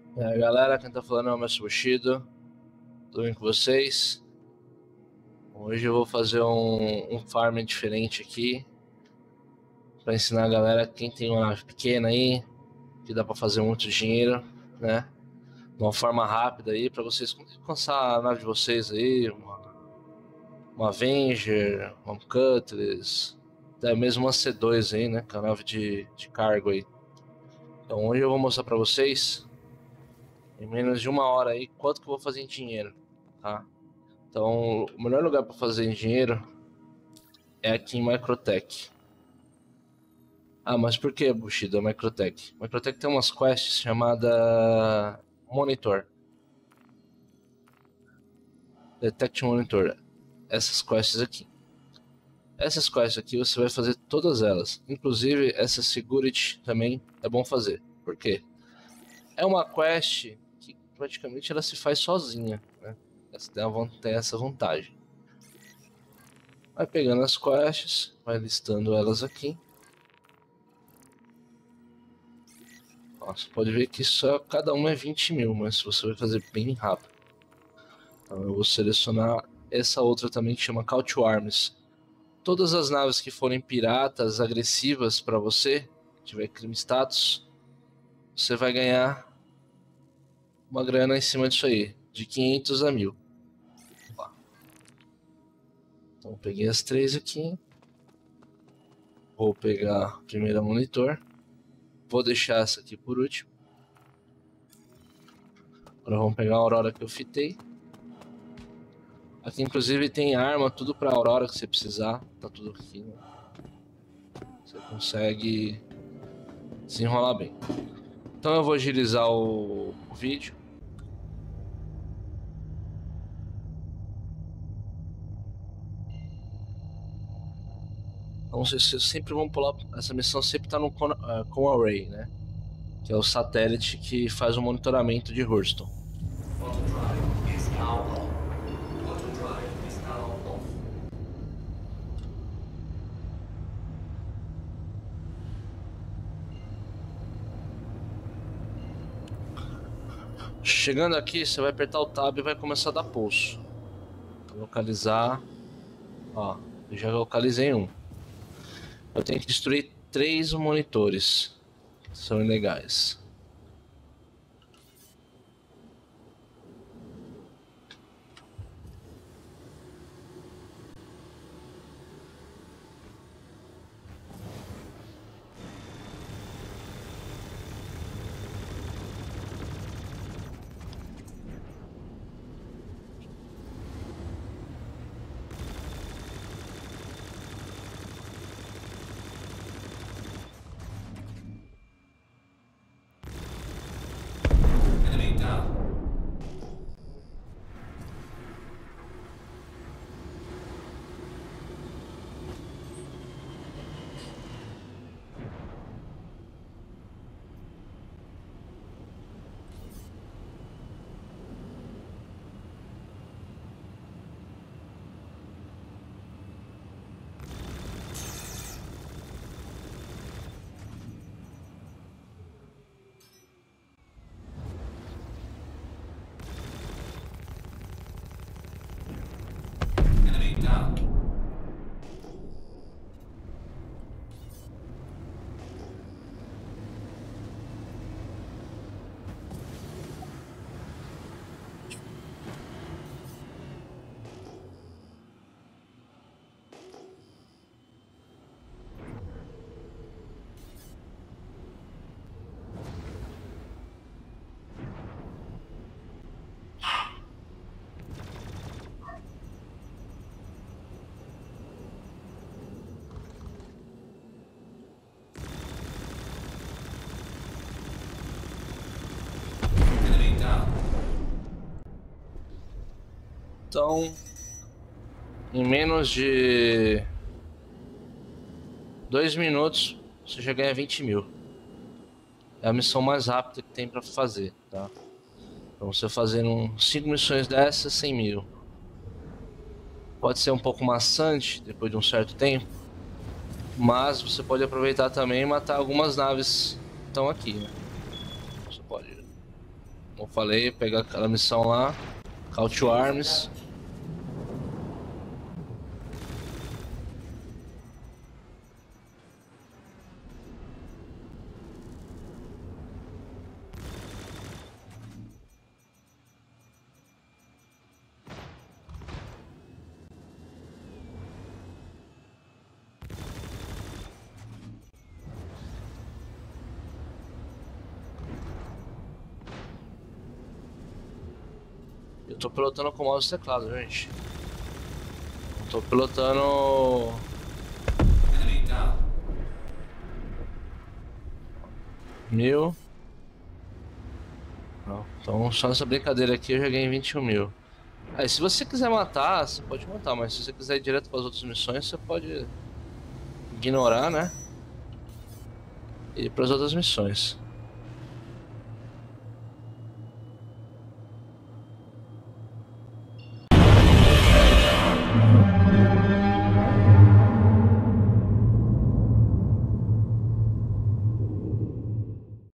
E aí, galera, quem tá falando é o Mestre Bushido. Tudo bem com vocês? Hoje eu vou fazer um farm diferente aqui para ensinar a galera, quem tem uma nave pequena aí, que dá para fazer muito dinheiro, né? De uma forma rápida aí, para vocês alcançar a nave de vocês aí, uma Avenger, uma Cutlass, até mesmo uma C2 aí, né? Que é a nave de cargo aí. Então hoje eu vou mostrar para vocês, em menos de uma hora aí, quanto que eu vou fazer em dinheiro, tá? Então, o melhor lugar para fazer dinheiro é aqui em Microtech. Ah, mas por que, Bushido, Microtech? Microtech tem umas quests chamada Monitor. Detect Monitor. Essas quests aqui. Essas quests aqui você vai fazer todas elas. Inclusive, essa Security também é bom fazer. Por quê? É uma quest que praticamente ela se faz sozinha, né? Tem essa vantagem. Vai pegando as quests, vai listando elas aqui. Você pode ver que só cada uma é 20 mil, mas você vai fazer bem rápido. Então eu vou selecionar essa outra também que chama Call to Arms. Todas as naves que forem piratas, agressivas para você, tiver crime status, você vai ganhar uma grana em cima disso aí, de 500 a 1000. Então eu peguei as três aqui. Vou pegar a primeira monitor. Vou deixar essa aqui por último. Agora vamos pegar a Aurora que eu fitei. Aqui inclusive tem arma, tudo pra Aurora que você precisar. Tá tudo aqui, né? Você consegue desenrolar bem. Então eu vou agilizar o vídeo. Então vocês sempre vão pular. Essa missão sempre tá no com Array, né? Que é o satélite que faz o monitoramento de Hurston. Chegando aqui, você vai apertar o Tab e vai começar a dar pulso. Localizar. Ó, eu já localizei um. Eu tenho que destruir 3 monitores. São ilegais. Então, em menos de 2 minutos, você já ganha 20 mil. É a missão mais rápida que tem pra fazer, tá? Então, você fazendo 5 missões dessas, 100 mil. Pode ser um pouco maçante depois de um certo tempo, mas você pode aproveitar também e matar algumas naves que estão aqui, né? Você pode Como eu falei, pegar aquela missão lá, Call to Arms. Eu tô pilotando com mouse e teclado, gente. Não tô pilotando... Mil. Não. Então só nessa brincadeira aqui eu já ganhei 21 mil. Aí se você quiser matar, você pode matar, mas se você quiser ir direto para as outras missões, você pode ignorar, né? E ir para as outras missões.